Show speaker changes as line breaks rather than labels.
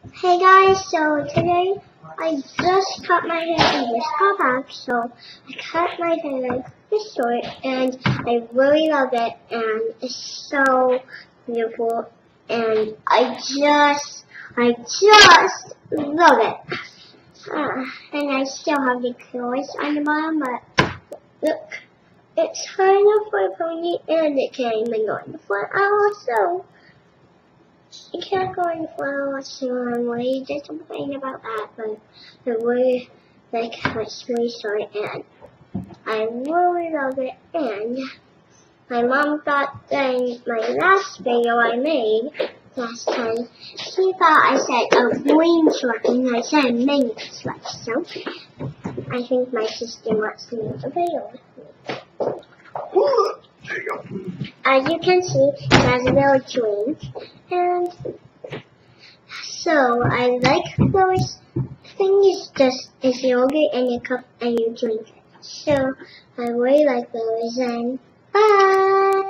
Hey guys, so today I just cut my hair in this top half, so I cut my hair this short and I really love it and it's so beautiful and I just love it. And I still have the curls on the bottom, but look, it's kind of for a pony and it can't even go in the front also. You can't go in the flower, so I'm really disappointed about that, but I really like how it's really short and I really love it. And my mom thought that my last video I made last time, she thought I said a green short and I said mini short, so I think my sister wants to make a video with me.
There you go.
As you can see, it has a little drink, and so I like those things. It's yogurt in a cup and you drink it. So I really like those, and bye.